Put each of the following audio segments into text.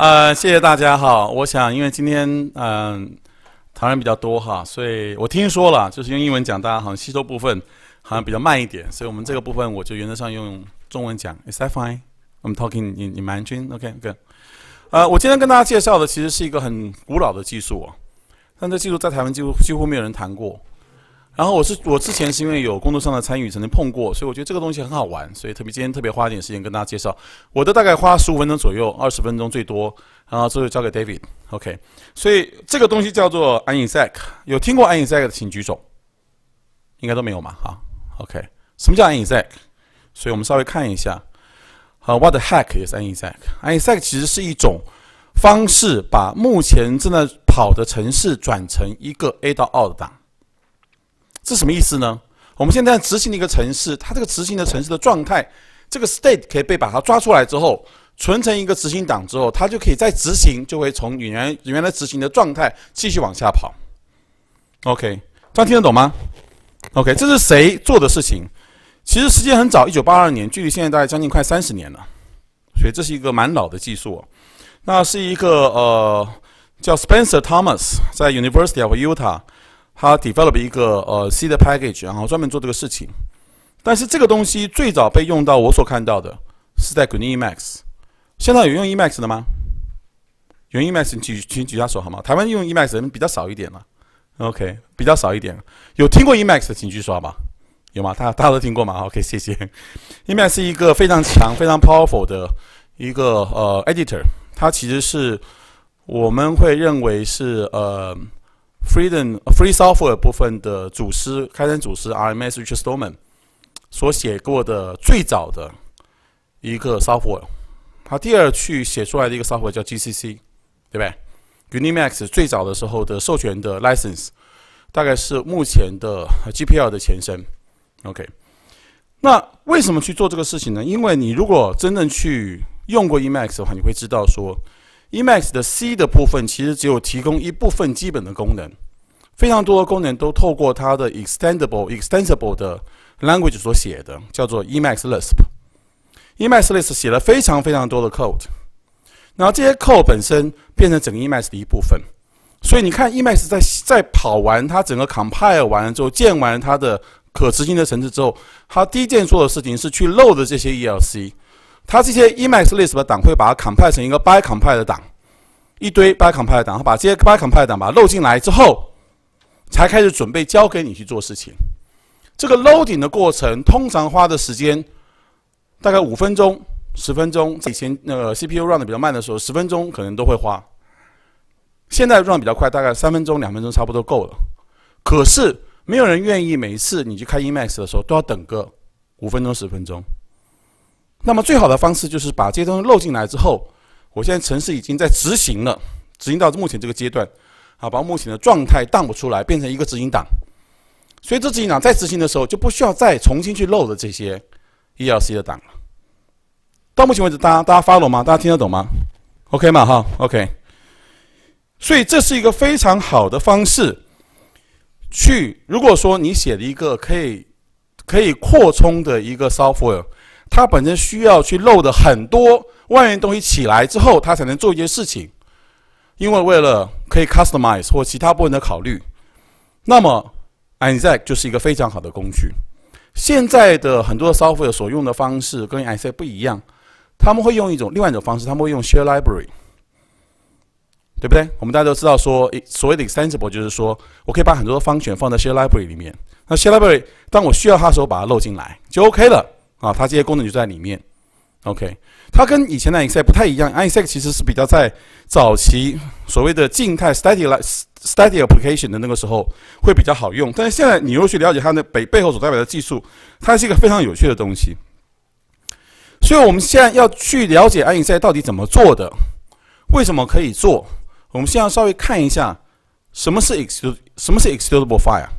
谢谢大家哈。我想因为今天台湾人比较多哈，所以我听说了，就是用英文讲，大家好像吸收部分好像比较慢一点，所以我们这个部分我就原则上用中文讲。Is that fine? I'm talking in Mandarin. Okay, good. 我今天跟大家介绍的其实是一个很古老的技术哦，但这技术在台湾几乎没有人谈过。然后我之前是因为有工作上的参与，曾经碰过，所以我觉得这个东西很好玩，所以今天特别花一点时间跟大家介绍。我的大概花15分钟左右，20分钟最多，然后最后交给 David。OK， 所以这个东西叫做 Unexec， 有听过 Unexec 的请举手，应该都没有嘛？好 ，OK， 什么叫 Unexec？ 所以我们稍微看一下。What the heck is Unexec？Unexec 其实是一种方式，把目前正在跑的程式转成一个 A 到 O 的档。这什么意思呢？我们现在执行的一个程式，它这个执行的程式的状态，这个 state 可以被把它抓出来之后，存成一个执行档之后，它就可以再执行，就会从原来执行的状态继续往下跑。OK， 这样听得懂吗 ？OK， 这是谁做的事情？其实时间很早，1982年，距离现在大概将近快30年了，所以这是一个蛮老的技术。那是一个叫 Spencer Thomas 在 University of Utah。他 develop 一个C 的 package， 然后专门做这个事情。但是这个东西最早被用到我所看到的是在 GNU Emacs。现在有用 Emacs 的吗？有用 Emacs 请举下手好吗？台湾用 Emacs 的人比较少一点了。OK， 比较少一点。有听过 Emacs 的请举手好吗？有吗？大家都听过吗 ？OK， 谢谢。Emacs 是一个非常强、非常 powerful 的一个editor， 它其实是我们会认为是Free Software 部分的祖师、开山祖师 RMS Richard Stallman 所写过的最早的一个 software， 他第二去写出来的一个 software 叫 GCC， 对不对 ？GNU Emacs 最早的时候的授权的 license 大概是目前的 GPL 的前身。OK， 那为什么去做这个事情呢？因为你如果真正去用过 Emacs 的话，你会知道说。Emacs 的 C 的部分其实只有提供一部分基本的功能，非常多的功能都透过它的 extensible 的 language 所写的，叫做 Emacs Lisp。Emacs Lisp 写了非常非常多的 code， 然后这些 code 本身变成整个 Emacs 的一部分。所以你看 Emacs 在跑完它整个 compile 完了之后，建完它的可执行的程式之后，它第一件做的事情是去 load 这些 ELC。它这些 Emacs Lisp 的档会把它 compile 成一个 by compile 的档，一堆 by compile 的档，它把这些 by compile 的档把它漏进来之后，才开始准备交给你去做事情。这个 loading 的过程通常花的时间大概5分钟、10分钟。以前CPU run 的比较慢的时候，10分钟可能都会花。现在 run 比较快，大概3分钟、2分钟差不多够了。可是没有人愿意每一次你去开 Emacs 的时候都要等个5分钟、10分钟。那么最好的方式就是把这些东西漏进来之后，我现在程式已经在执行了，执行到目前这个阶段，把目前的状态dump出来，变成一个执行档。所以这执行档在执行的时候就不需要再重新去load这些 ELC 的档了。到目前为止，大家 follow 吗？大家听得懂吗 ？OK 嘛哈 ？OK。所以这是一个非常好的方式，如果说你写了一个可以扩充的一个 software。它本身需要去load很多外面东西起来之后，它才能做一件事情。因为为了可以 customize 或其他部分的考虑，那么 Unexec 就是一个非常好的工具。现在的很多的 software 所用的方式跟 Unexec 不一样，他们会用另外一种方式，他们会用 share library， 对不对？我们大家都知道说，所谓的 extensible 就是说我可以把很多的function放在 share library 里面。那 share library 当我需要它的时候，把它漏进来就 OK 了。它这些功能就在里面 ，OK， 它跟以前的 Unexec 不太一样。Unexec 其实是比较在早期所谓的静态 static application 的那个时候会比较好用，但是现在你如果去了解它的背后所代表的技术，它是一个非常有趣的东西。所以我们现在要去了解 Unexec 到底怎么做的，为什么可以做？我们现在稍微看一下什么是 executable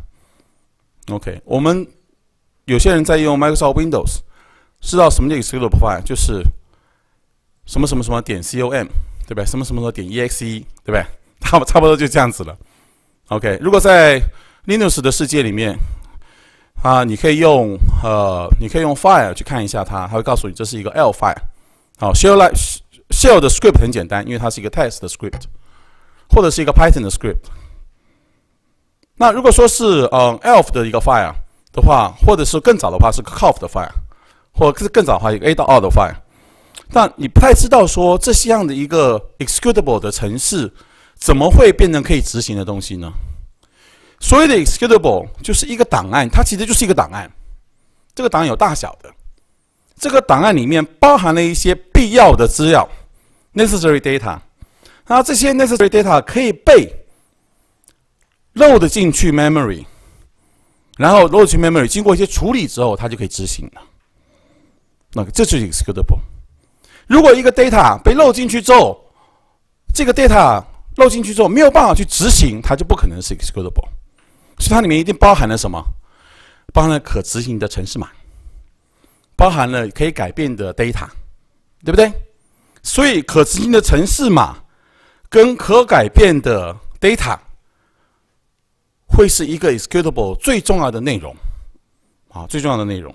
file。OK， 我们有些人在用 Microsoft Windows。知道什么叫 executable file， 就是什么什么什么点 com， 对不对？什么什么什么点 exe， 对不对？差不多就这样子了。OK， 如果在 Linux 的世界里面，你可以用file 去看一下它，它会告诉你这是一个 L file。好 ，share Shell 的 script 很简单，因为它是一个 text 的 script， 或者是一个 Python 的 script。那如果说是ELF 的一个 file 的话，或者是更早的话是 COF 的 file， 或者是更早的话一个 A.R 的 file， 但你不太知道说这样的一个 executable 的程式怎么会变成可以执行的东西呢？所谓的 executable 就是一个档案，它其实就是一个档案。这个档案有大小的，这个档案里面包含了一些必要的资料 （necessary data）。那这些 necessary data 可以被 load 进去 memory， 然后 load 进 memory 经过一些处理之后，它就可以执行了。那这就是 executable。如果一个 data 被 load 进去之后，这个 data load 进去之后没有办法去执行，它就不可能是 executable。所以它里面一定包含了什么？包含了可执行的程式码，包含了可以改变的 data， 对不对？所以可执行的程式码跟可改变的 data 会是一个 executable 最重要的内容，最重要的内容。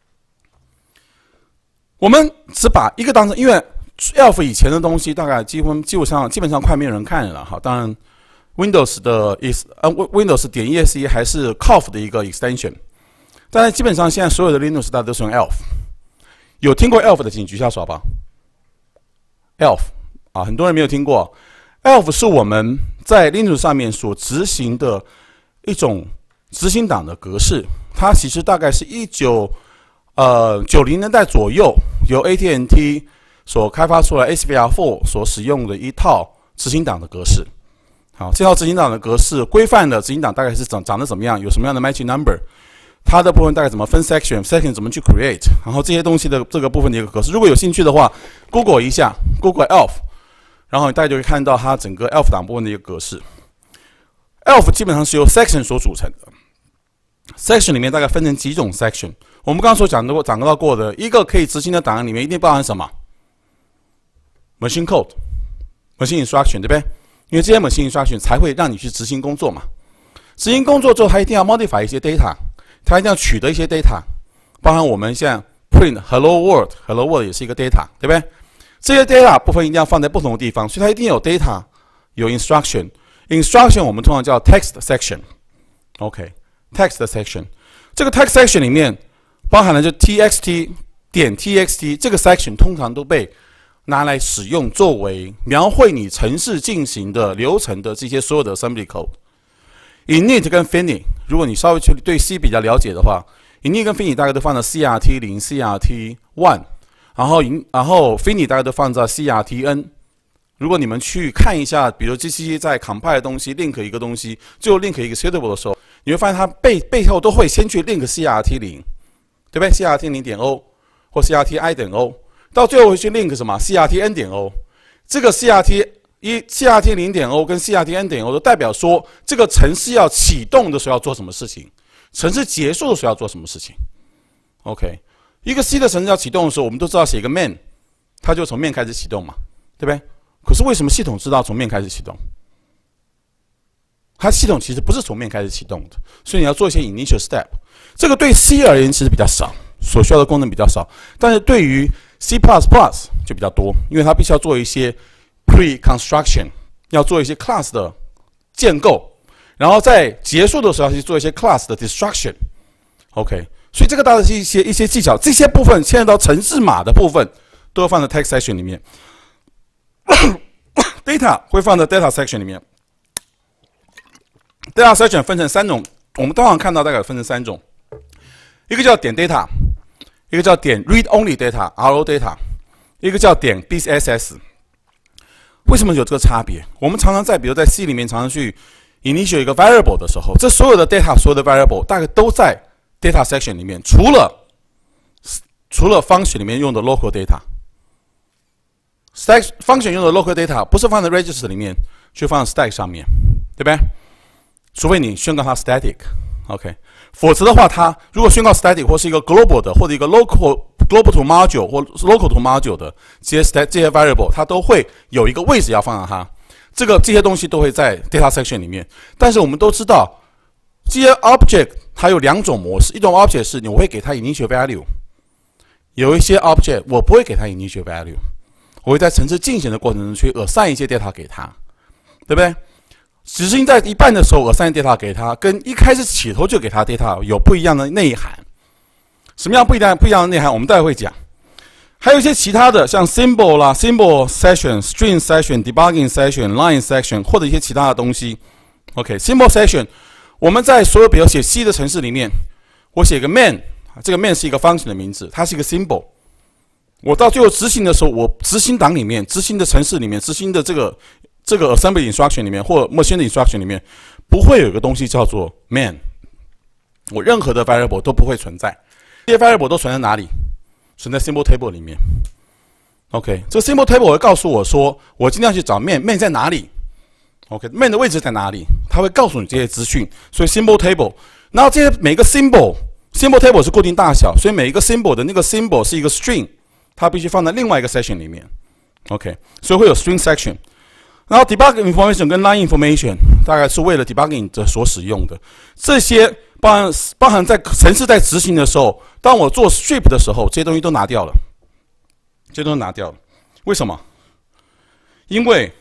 我们只把一个当成，因为 ELF 以前的东西大概基本上快没有人看了哈。当然 ，Windows 的Windows 点 .exe 还是 COF 的一个 extension。但是基本上现在所有的 Linux 大家都是用 ELF， 有听过 ELF 的请举下手吧。ELF 很多人没有听过。ELF 是我们在 Linux 上面所执行的一种执行档的格式，它其实大概是90年代左右由 AT&T 所开发出来 SVR4 所使用的一套执行档的格式。好，这套执行档的格式规范的执行档大概是长得怎么样，有什么样的 matching number。它的部分大概怎么分 section 怎么去 create， 然后这些东西的这个部分的一个格式，如果有兴趣的话 ，Google 一下 ，Google ELF， 然后大家就会看到它整个 ELF 档部分的一个格式。ELF 基本上是由 section 所组成的 ，section 里面大概分成几种 section。我们刚刚所讲到过的一个可以执行的档案里面一定包含什么 ？machine code、machine instruction， 对不对？因为这些 machine instruction 才会让你去执行工作嘛。执行工作之后，它一定要 modify 一些 data。它一定要取得一些 data， 包含我们现在 print hello world，hello world 也是一个 data， 对不对？这些 data 部分一定要放在不同的地方，所以它一定有 data， 有 instruction。instruction 我们通常叫 text section，OK，text section。这个 text section 里面包含了就 txt 点 txt 这个 section 通常都被拿来使用作为描绘你程式进行的流程的这些所有的 assembly code。init 跟 finit， 如果你稍微对 C 比较了解的话 ，init 跟 finit 大概都放在 CRT0、CRT1， 然后 finit 大概都放在 CRTN。如果你们去看一下，比如 GCC 在 compile 的东西 ，link 一个东西，最后 link 一个 executable 的时候，你会发现它背后都会先去 link CRT0， 对不对 ？CRT0.0 或 CRTI.0， 到最后会去 link 什么 CRTN.0， 这个 CRT0.0 跟 CRTN.0 都代表说，这个程式要启动的时候要做什么事情，程式结束的时候要做什么事情。OK， 一个 C 的程式要启动的时候，我们都知道写一个 main， 它就从 main 开始启动嘛，对不对？可是为什么系统知道从 main 开始启动？它系统其实不是从 main 开始启动的，所以你要做一些 initial step。这个对 C 而言其实比较少，所需要的功能比较少，但是对于 C++ 就比较多，因为它必须要做一些pre-construction， 要做一些 class 的建构，然后在结束的时候要去做一些 class 的 destruction。OK， 所以这个大概是一些技巧，这些部分牵扯到程式码的部分，都要放在 text section 里面，data 会放在 data section 里面。data section 分成3种，我们通常看到大概分成3种，一个叫点 data， 一个叫点 read only data，RO data， 一个叫点 BSS。为什么有这个差別？我们常常比如在 C 里面常常去 initial 一个 variable 的时候，这所有的 data， 所有的 variable 大概都在 data section 里面，除了 function 里面用的 local data。function 用的 local data 不是放在 register 里面，就放在 stack 上面，对不对？除非你宣告它 static，OK， 否则的话，它如果宣告 static 或是一个 global 的，或者一个 global to module 或 local to module 的这些 variable， 它都会有一个位置要放在它。这些东西都会在 data section 里面。但是我们都知道，这些 object 它有2种模式，一种 object 是我会给它 initial value， 有一些 object 我不会给它 initial value。 我会在程式进行的过程中去 assign 一些 data 给他，对不对？执行在一半的时候 assign data 给他，跟一开始起头就给他 data 有不一样的内涵。什么样不一样的内涵，我们待会会讲。还有一些其他的，像 symbol 啦、symbol section、string section、debugging section、line section， 或者一些其他的东西。OK，symbol section， 我们在所有比如写 C 的程式里面，我写个 main， 这个 main 是一个 function 的名字，它是一个 symbol。我到最后执行的时候，我执行档里面、执行的程式里面、执行的这个 assembly instruction 里面或 machine instruction 里面，不会有一个东西叫做 main， 我任何的 variable 都不会存在。这些 variable 都存在哪里？存在 symbol table 里面。OK， 这个 symbol table 会告诉我说，我今天要去找 main 在哪里 ？OK，main 的位置在哪里？它会告诉你这些资讯。所以 symbol table， 然后这些每个 symbol table 是固定大小，所以每一个 symbol 的那个 symbol 是一个 string， 它必须放在另外一个 section 里面。OK， 所以会有 string section。然后 debug information 跟 line information 大概是为了 debugging 所使用的。这些包含在程式在执行的时候，当我做 strip 的时候，这些东西都拿掉了。这些都拿掉了，为什么？因为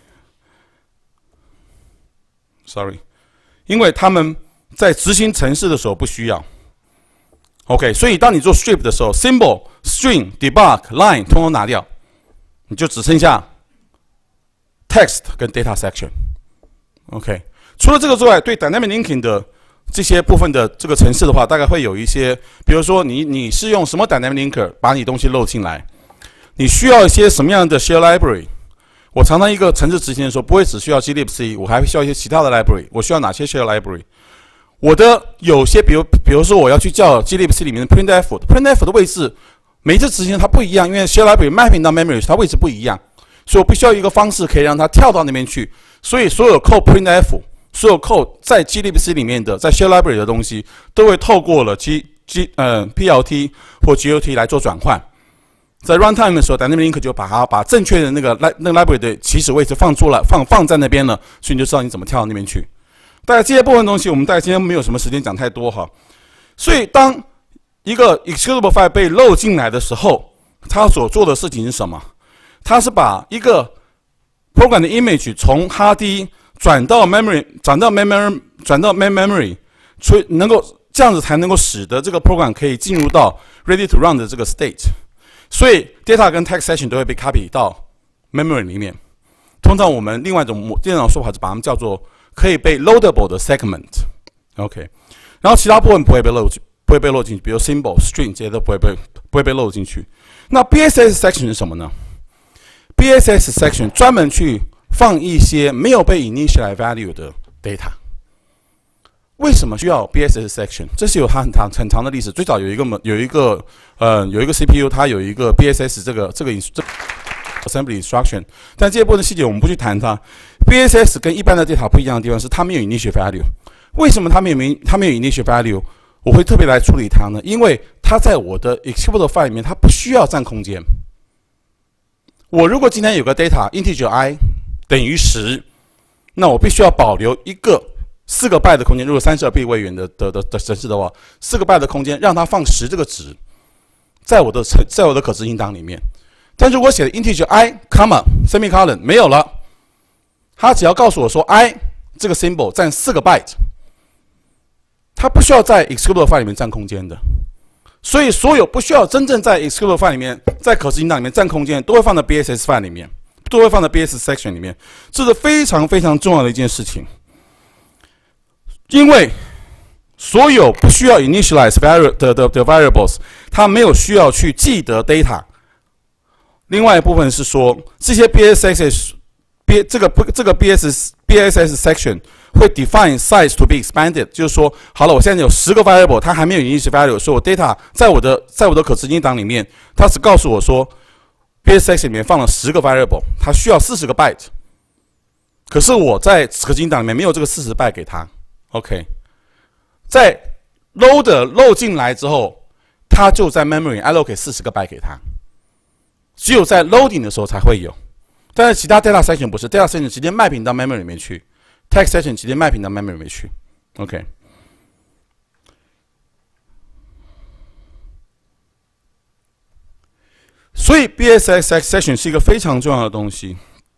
他们在执行程式的时候不需要。OK， 所以当你做 strip 的时候 ，symbol、string、debug、line 通通拿掉，你就只剩下 text 跟 data section。OK， 除了这个之外，对 dynamic linking 的这些部分的这个程式的话，大概会有一些，比如说你是用什么 dynamic linker 把你东西漏进来，你需要一些什么样的 share library。我常常一个程式执行的时候，不会只需要 glibc， 我还需要一些其他的 library。我需要哪些 share library？ 我的有些，比如说我要去叫 glibc 里面的 printf 的位置，每一次执行它不一样，因为 share library mapping 到 memory 它位置不一样，所以我必须要有一个方式可以让它跳到那边去。所以所有 code printf， 所有 code 在 glibc 里面的，在 share library 的东西，都会透过了PLT 或 GOT 来做转换。在 runtime 的时候 ，dynamic link 就把正确的那个 library 的起始位置放出来，放在那边了，所以你就知道你怎么跳到那边去。大概这些部分东西，我们大概今天没有什么时间讲太多哈。所以当一个 executable file 被漏进来的时候，它所做的事情是什么？它是把一个 program 的 image 从 hard disk 转到 main memory， 所以能够这样子才能够使得这个 program 可以进入到 ready to run 的这个 state。所以 data 跟 text section 都会被 copy 到 memory 里面。通常我们另外一种电脑说法是把它们叫做可以被 loadable 的 segment。OK， 然后其他部分不会被漏进去，比如 symbol、string 这些都不会被漏进去。那 BSS section 是什么呢？ BSS section 专门去放一些没有被 initialize value 的 data。为什么需要 BSS section？ 这是有它很长的历史。最早有一个 CPU， 它有一个 BSS 这个 assembly instruction， 但这些部分的细节我们不去谈它。BSS 跟一般的 data 不一样的地方是它没有 initial value。为什么它没有 initial value？ 我会特别来处理它呢？因为它在我的 executable file 里面，它不需要占空间。我如果今天有个 data integer i 等于10，那我必须要保留一个4个 byte 的空间，如果32 位元的程式的话，4个 byte 的空间让它放10这个值，在我的可执行档里面。但如果写的 integer i, semicolon 没有了，它只要告诉我说 i 这个 symbol 占4个 byte， 它不需要在 executable file 里面占空间的。所以所有不需要真正在 executable file 里面，在可执行档里面占空间，都会放在 BSS file 里面，都会放在 BSS section 里面。这是非常非常重要的一件事情。因为所有不需要 initialize the variables， 它没有需要去记得 data。另外一部分是说，这些 BSS section 会 define size to be expanded， 就是说，好了，我现在有10个 variable， 它还没有 initial value， 所以我 data 在我的可执行档里面，它只告诉我说 BSS section 里面放了10个 variable， 它需要40个 byte。可是我在可执行档里面没有这个40 byte 给它。OK， 在 漏进来之后，它就在 memory allocate 40个 byte 给它，只有在 loading 的时候才会有。但是其他 data section 不是 ，data section 直接卖屏到 memory 里面去 ，text section 直接卖屏到 memory 里面去。OK， 所以 BSS section 是一个非常重要的东西，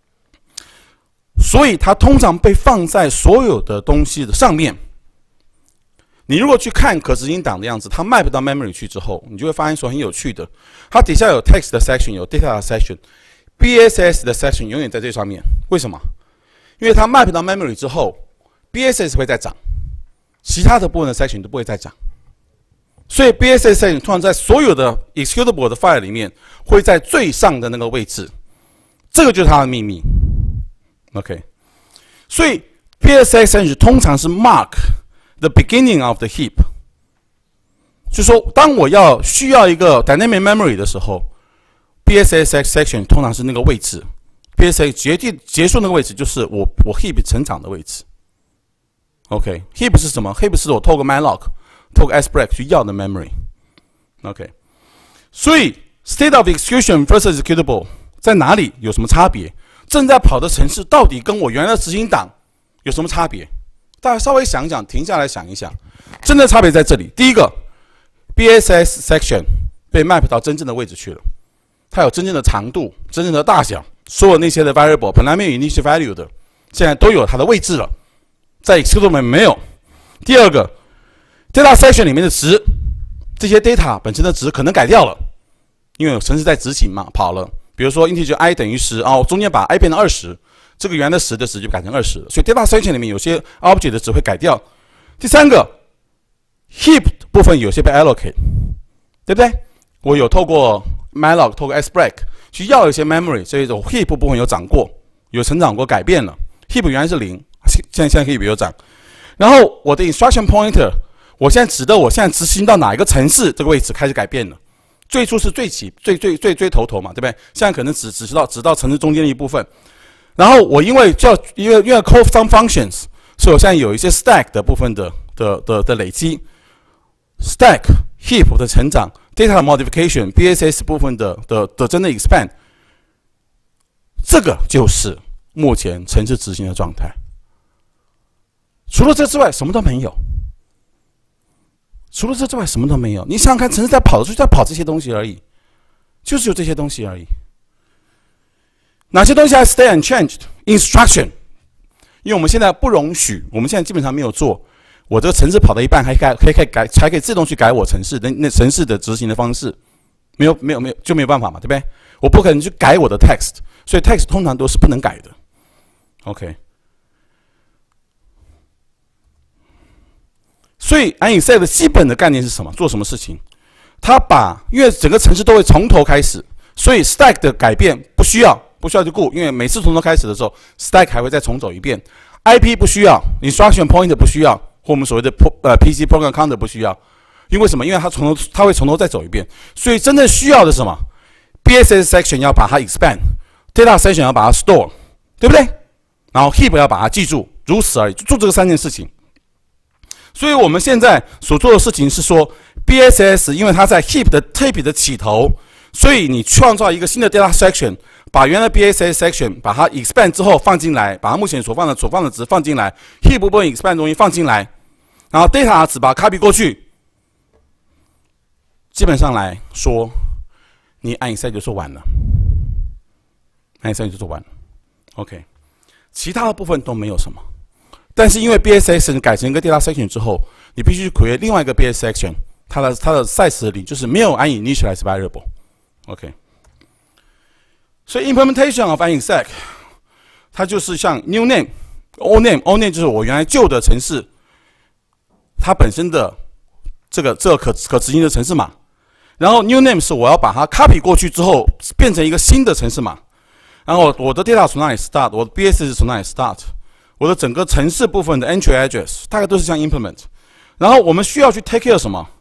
所以它通常被放在所有的东西的上面。你如果去看可执行档的样子，它 map 到 memory 去之后，你就会发现说很有趣的，它底下有 text 的 section， 有 data 的 section，BSS 的 section 永远在最上面。为什么？因为它 map 到 memory 之后 ，BSS 会再涨，其他的部分的 section 都不会再涨。所以 BSS section 通常在所有的 executable 的 file 里面会在最上的那个位置，这个就是它的秘密。OK， 所以 BSS section 通常是 mark the beginning of the heap， 就是说，当我需要一个 dynamic memory 的时候 ，BSS section 通常是那个位置 ，BSS 结束那个位置就是我 heap 成长的位置。OK，heap 是什么 ？heap 是我透过 malloc。透过 sbreak 去要的 memory，OK， 所以 state of execution versus executable 在哪里有什么差别？正在跑的程式到底跟我原来的执行档有什么差别？大家稍微想一想，停下来想一想，真的差别在这里。第一个 ，BSS section 被 map 到真正的位置去了，它有真正的长度、真正的大小，所有那些的 variable 本来没有 initial value 的，现在都有它的位置了，在 executable 没有。第二个。data section 里面的值，这些 data 本身的值可能改掉了，因为有程式在执行嘛，跑了。比如说 integer i 等于10，我中间把 i 变成20，这个原来10的值就改成20了，所以 data section 里面有些 object 的值会改掉。第三个 ，heap 部分有些被 allocate， 对不对？我有透过 malloc， 透过 sbreak 去要一些 memory， 所以这 heap 部分有涨过，有成长过，改变了。heap 原来是0，现在 heap 有涨。然后我的 instruction pointer。我现在我现在执行到哪一个程式这个位置开始改变了，最初是最头嘛，对不对？现在可能只到程式中间的一部分。然后我因为 call some functions， 所以我现在有一些 stack 的部分的累积 ，stack heap 的成长 ，data modification BSS 部分的真的 expand， 这个就是目前程式执行的状态。除了这之外，什么都没有。除了这之外，什么都没有。你想想看，程式在跑的时候，就在跑这些东西而已，就是有这些东西而已。哪些东西还 stay unchanged instruction？ 因为我们现在不容许，我们现在基本上没有做。我这个程式跑到一半，还可以自动去改我程式的执行的方式，没有就没有办法嘛，对不对？我不可能去改我的 text， 所以 text 通常都是不能改的。OK。所以 Unexec 的基本的概念是什么？做什么事情？它因为整个程式都会从头开始，所以 stack 的改变不需要就顾，因为每次从头开始的时候 ，stack 还会再重走一遍。IP 不需要 ，instruction pointer 不需要，或我们所谓的PC program counter 不需要。因为什么？因为它会从头再走一遍。所以真正需要的是什么 ？BSS section 要把它 expand，data section 要把它 store， 对不对？然后 heap 要把它记住，如此而已，就做这个3件事情。所以我们现在所做的事情是说 ，BSS 因为它在 heap 的起头，所以你创造一个新的 data section， 把原来 BSS section 把它 expand 之后放进来，把它目前所放的值放进来 ，heap 部分 expand 东西放进来，然后 data 值把它 copy 过去。基本上来说，你Unexec就做完了，Unexec就做完了。OK， 其他的部分都没有什么。但是因为 BSS 改成一个 data section 之后，你必须 create 另外一个 BSS section， 它的 size 里就是没有 uninitialized variable。OK， 所以 implementation of Unexec 它就是像 new name、old name 就是我原来旧的程式，它本身的这个可执行的程式码，然后 new name 是我要把它 copy 过去之后变成一个新的程式码，然后我的 data 从哪里 start， 我的 BSS 从哪里 start。我的整个程式部分的 entry address 大概都是像 implement， 然后我们需要去 take care 什么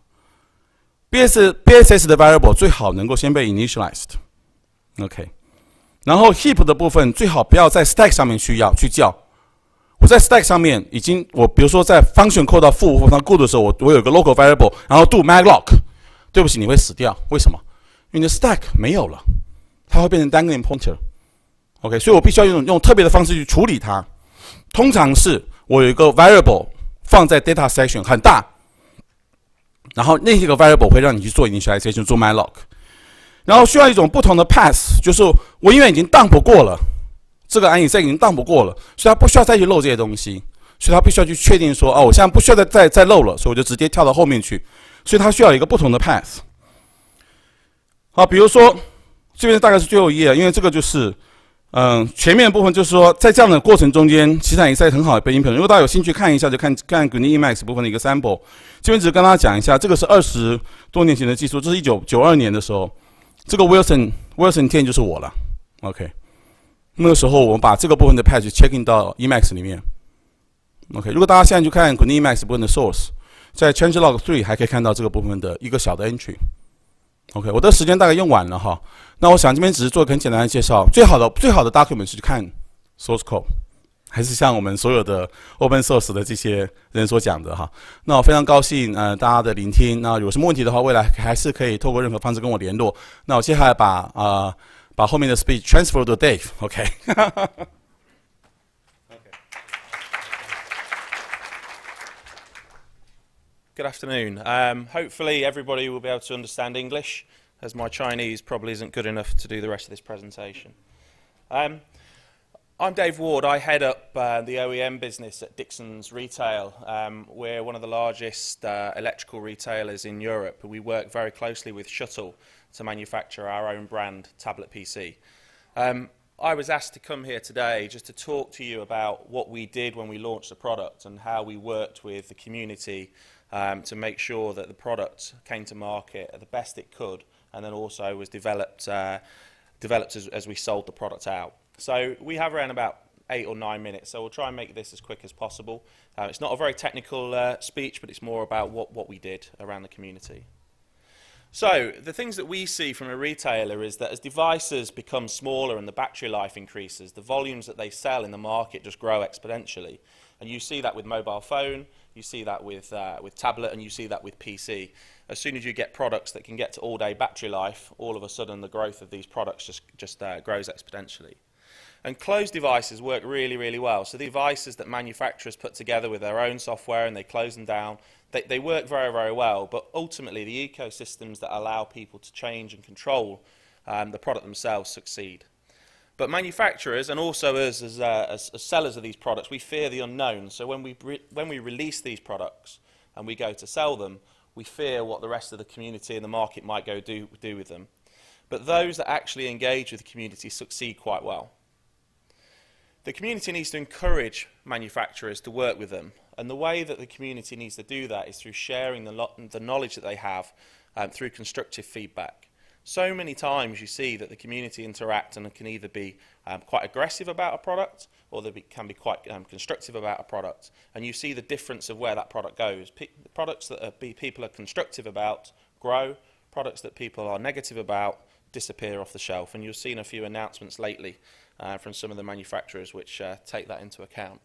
？BSS 的 variable 最好能够先被 initialized，OK， 然后 heap 的部分最好不要在 stack 上面去叫。我在 stack 上面我比如说在 function call 到负或到 good 的时候，我有个 local variable， 然后 do malloc， 对不起，你会死掉，为什么？因为你的 stack 没有了，它会变成单个 pointer，OK， 所以我必须要用特别的方式去处理它。通常是我有一个 variable 放在 data section 很大，然后那些个 variable 会让你去做 initialization 做 malloc， 然后需要一种不同的 path， 就是我因为已经 dump 过了，这个 Unexec 已经 dump 过了，所以它不需要再去漏这些东西，所以它必须要去确定说，哦，我现在不需要再漏了，所以我就直接跳到后面去，所以它需要一个不同的 path。好，比如说这边大概是最后一页，因为这个就是。前面的部分就是说，在这样的过程中间，其实也是很好的背景。如果大家有兴趣看一下，就看 GNU/Emacs 部分的一个 sample。这边只是跟大家讲一下，这个是20多年前的技术，这是1992年的时候，这个 Wilson Tien 就是我了。OK， 那个时候我们把这个部分的 patch checking 到 Emacs 里面。OK， 如果大家现在去看 GNU/Emacs 部分的 source， 在 changelog 3还可以看到这个部分的一个小的 entry。OK， 我的时间大概用完了哈。那我想这边只是做一个很简单的介绍。最好的 document 是去看 source code， 还是像我们所有的 open source 的这些人所讲的哈。那我非常高兴大家的聆听。那有什么问题的话，未来还是可以透过任何方式跟我联络。那我接下来把后面的 speech transfer to Dave。OK。 Good afternoon. Hopefully everybody will be able to understand English, as my Chinese probably isn't good enough to do the rest of this presentation. I'm Dave Ward. I head up the OEM business at Dixon's Retail. We're one of the largest electrical retailers in Europe. We work very closely with Shuttle to manufacture our own brand tablet PC. I was asked to come here today just to talk to you about what we did when we launched the product and how we worked with the community to make sure that the product came to market at the best it could, and then also was developed as we sold the product out. So we have around about 8 or 9 minutes, so we'll try and make this as quick as possible. It's not a very technical speech, but it's more about what we did around the community. So the things that we see from a retailer is that as devices become smaller and the battery life increases, the volumes that they sell in the market just grow exponentially. And you see that with mobile phone, you see that with tablet, and you see that with PC. As soon as you get products that can get to all-day battery life, all of a sudden the growth of these products just grows exponentially. And closed devices work really, really well. So the devices that manufacturers put together with their own software and they close them down, they work very, very well. But ultimately, the ecosystems that allow people to change and control the product themselves succeed. But manufacturers, and also us as sellers of these products, we fear the unknown. So when we release these products and we go to sell them, we fear what the rest of the community and the market might go do with them. But those that actually engage with the community succeed quite well. The community needs to encourage manufacturers to work with them, and the way that the community needs to do that is through sharing the knowledge that they have through constructive feedback. So many times you see that the community interact and can either be quite aggressive about a product, or they can be quite constructive about a product, and you see the difference of where that product goes. Products that people are constructive about grow, products that people are negative about disappear off the shelf, and you've seen a few announcements lately from some of the manufacturers which take that into account.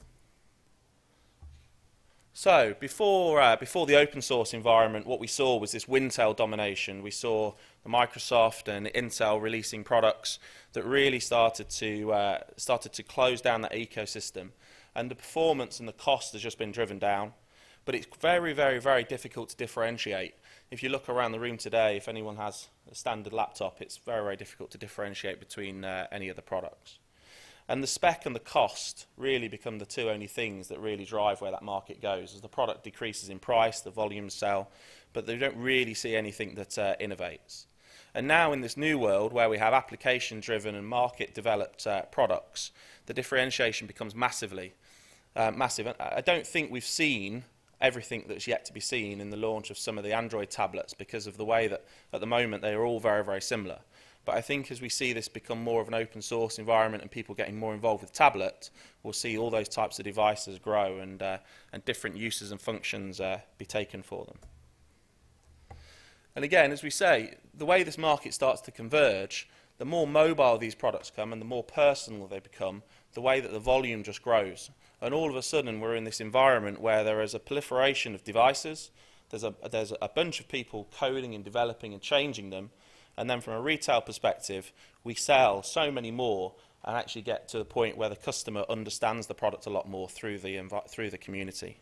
So before the open source environment, what we saw was this Wintel domination. We saw the Microsoft and Intel releasing products that really started to close down that ecosystem, and the performance and the cost has just been driven down. But it's very, very, very difficult to differentiate. If you look around the room today, if anyone has a standard laptop, it's very, very difficult to differentiate between any of the products. And the spec and the cost really become the two only things that really drive where that market goes. As the product decreases in price, the volumes sell, but they don't really see anything that innovates. And now in this new world where we have application-driven and market-developed products, the differentiation becomes massive. I don't think we've seen everything that's yet to be seen in the launch of some of the Android tablets, because of the way that at the moment they are all very, very similar. But I think as we see this become more of an open source environment and people getting more involved with tablet, we'll see all those types of devices grow and different uses and functions be taken for them. And again, as we say, the way this market starts to converge, the more mobile these products come and the more personal they become, the way that the volume just grows. And all of a sudden we're in this environment where there is a proliferation of devices, there's a bunch of people coding and developing and changing them, and then from a retail perspective, we sell so many more and actually get to the point where the customer understands the product a lot more through the community.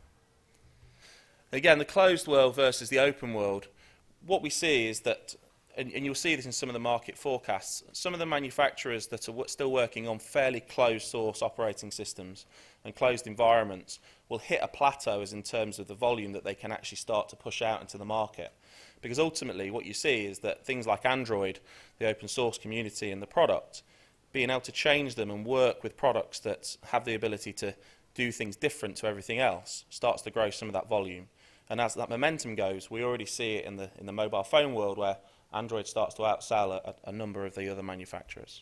Again, the closed world versus the open world, what we see is that and you'll see this in some of the market forecasts, some of the manufacturers that are still working on fairly closed source operating systems and closed environments will hit a plateau as in terms of the volume that they can actually start to push out into the market. Because ultimately what you see is that things like Android, the open source community and the product, being able to change them and work with products that have the ability to do things different to everything else starts to grow some of that volume. And as that momentum goes, we already see it in the mobile phone world where Android starts to outsell a number of the other manufacturers.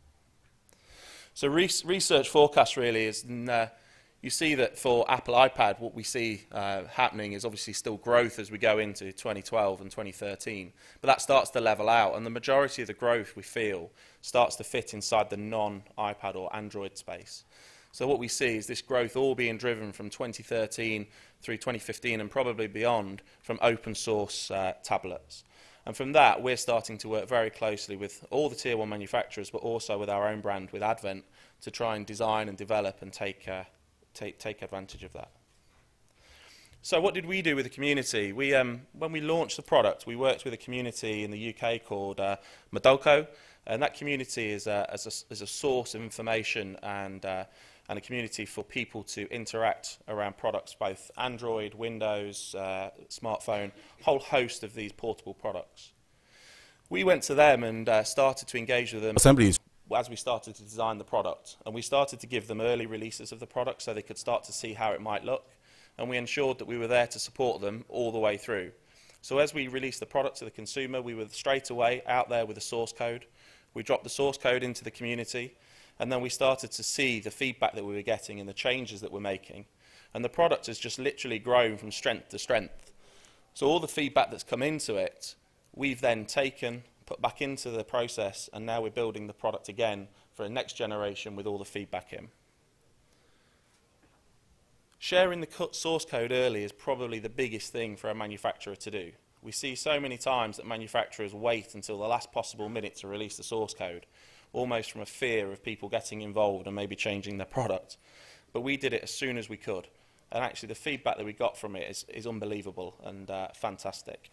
So research forecast really is, you see that for Apple iPad, what we see happening is obviously still growth as we go into 2012 and 2013, but that starts to level out, and the majority of the growth we feel starts to fit inside the non-iPad or Android space. So what we see is this growth all being driven from 2013 through 2015 and probably beyond from open source tablets. And from that, we're starting to work very closely with all the tier 1 manufacturers, but also with our own brand, with Advent, to try and design and develop and take advantage of that. So what did we do with the community? When we launched the product, we worked with a community in the UK called Madoko, and that community is a source of information and a community for people to interact around products, both Android, Windows, smartphone, a whole host of these portable products. We went to them and started to engage with them Assemblies. as we started to design the product. And we started to give them early releases of the product so they could start to see how it might look. And we ensured that we were there to support them all the way through. So as we released the product to the consumer, we were straight away out there with the source code. We dropped the source code into the community. And then we started to see the feedback that we were getting and the changes that we're making. And the product has just literally grown from strength to strength. So all the feedback that's come into it, we've then taken, put back into the process, and now we're building the product again for a next generation with all the feedback in. Sharing the source code early is probably the biggest thing for a manufacturer to do. We see so many times that manufacturers wait until the last possible minute to release the source code, almost from a fear of people getting involved and maybe changing their product. But we did it as soon as we could. And actually the feedback that we got from it is unbelievable and fantastic.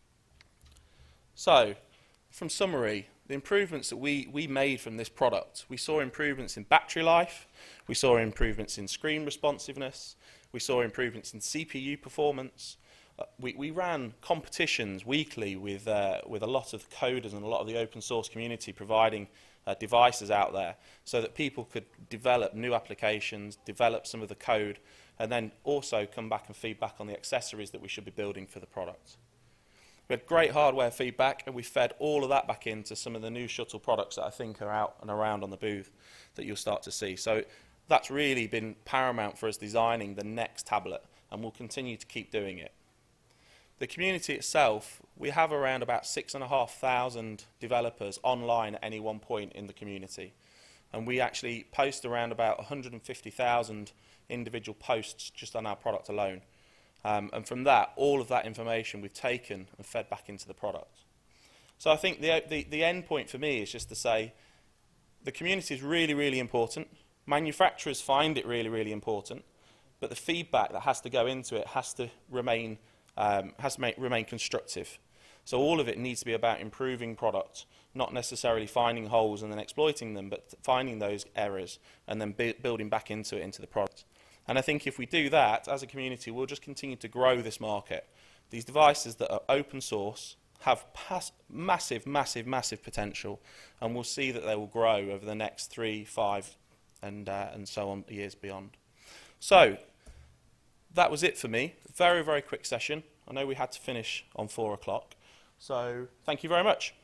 So, from summary, the improvements that we made from this product, we saw improvements in battery life, we saw improvements in screen responsiveness, we saw improvements in CPU performance. We ran competitions weekly with a lot of coders and a lot of the open source community providing devices out there so that people could develop new applications, develop some of the code, and then also come back and feedback on the accessories that we should be building for the product. We had great hardware feedback, and we fed all of that back into some of the new Shuttle products that I think are out and around on the booth that you'll start to see. So that's really been paramount for us designing the next tablet, and we'll continue to keep doing it. The community itself, we have around about 6,500 developers online at any one point in the community. And we actually post around about 150,000 individual posts just on our product alone. And from that, all of that information we've taken and fed back into the product. So I think the end point for me is just to say the community is really, really important. Manufacturers find it really, really important. But the feedback that has to go into it has to remain constructive. So all of it needs to be about improving product, not necessarily finding holes and then exploiting them, but finding those errors and then building back into it, into the product. And I think if we do that, as a community, we'll just continue to grow this market. These devices that are open source have massive, massive, massive potential, and we'll see that they will grow over the next 3, 5, and so on, years beyond. So that was it for me. Very, very quick session. I know we had to finish on 4 o'clock. So thank you very much.